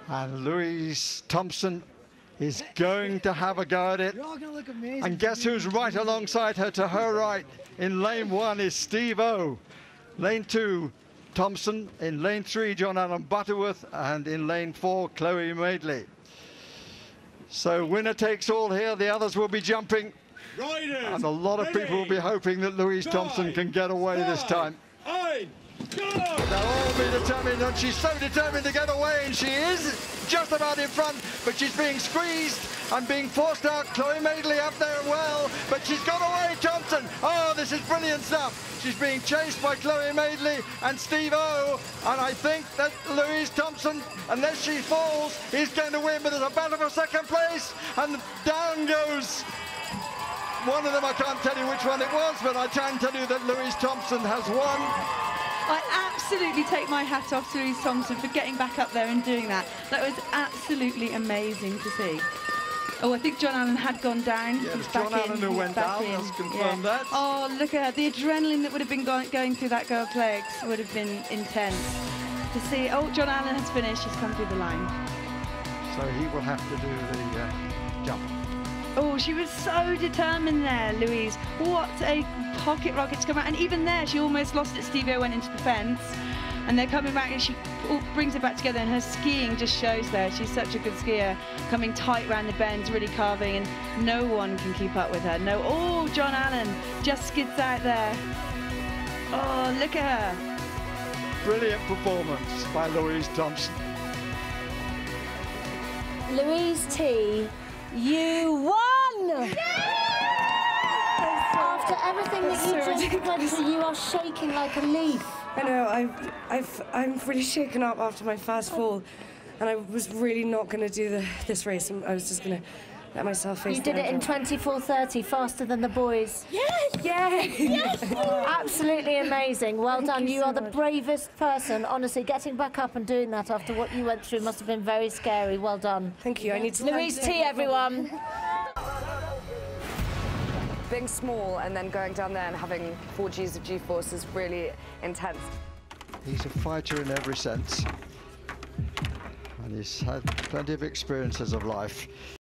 And Louise Thompson is going to have a go at it. You're all gonna look amazing. And guess who's right alongside her? To her right in lane 1 is Steve-O. Lane 2, Thompson. In lane 3, Jon-Allan Butterworth. And in lane 4, Chloe Madeley. So winner takes all here. The others will be jumping. Riders, and a lot of people will be hoping that Louise Thompson can get away this time. They'll all be determined, and she's so determined to get away, and she is just about in front, but she's being squeezed and being forced out. Chloe Madeley up there well, but she's got away, Thompson. Oh, this is brilliant stuff. She's being chased by Chloe Madeley and Steve-O, and I think that Louise Thompson, unless she falls, is going to win, but there's a battle for second place, and down goes one of them. I can't tell you which one it was, but I can tell you that Louise Thompson has won. I absolutely take my hat off to Louise Thompson for getting back up there and doing that. That was absolutely amazing to see. Oh, I think Jon-Allan had gone down. Yeah, He's Jon-Allan who went down, in. let's confirm that. Oh, look at her. The adrenaline that would have been going through that girl's legs would have been intense. To see, oh, Jon-Allan has finished. He's come through the line. So he will have to do the jump. Oh, she was so determined there, Louise. What a pocket rocket to come out. And even there, she almost lost it. Stevie went into the fence. And they're coming back, and she brings it back together. And her skiing just shows there. She's such a good skier, coming tight round the bends, really carving. And no one can keep up with her. No. Oh, Jon-Allan just skids out there. Oh, look at her. Brilliant performance by Louise Thompson. Louise T, you won! After everything that you just went through, you are shaking like a leaf. I know, I'm really shaken up after my first fall, and I was really not going to do this race. I was just going to let myself face. You did it in 24:30, faster than the boys. Yes! Yes! Yes! Absolutely amazing. Well done. You so are the much. bravest person. Honestly, getting back up and doing that after what you went through must have been very scary. Well done. Thank you. I need to Louise T, everyone. Being small and then going down there and having 4 Gs of G-force is really intense. He's a fighter in every sense, and he's had plenty of experiences of life.